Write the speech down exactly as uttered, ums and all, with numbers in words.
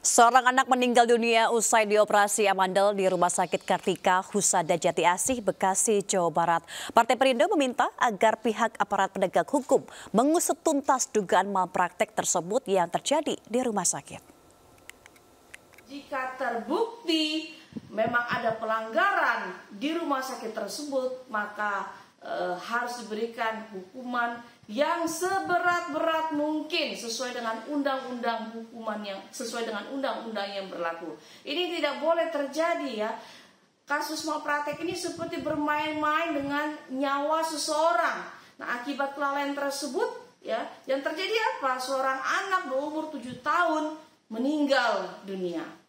Seorang anak meninggal dunia usai dioperasi amandel di Rumah Sakit Kartika Husada Jati Asih, Bekasi, Jawa Barat. Partai Perindo meminta agar pihak aparat penegak hukum mengusut tuntas dugaan malpraktek tersebut yang terjadi di rumah sakit. Jika terbukti memang ada pelanggaran di rumah sakit tersebut, maka e, harus diberikan hukuman yang seberat-berat mungkin sesuai dengan undang-undang hukuman yang sesuai dengan undang-undang yang berlaku. Ini tidak boleh terjadi ya. Kasus malpraktek ini seperti bermain-main dengan nyawa seseorang. Nah, akibat kelalaian tersebut ya, yang terjadi apa? Seorang anak berumur tujuh tahun meninggal dunia.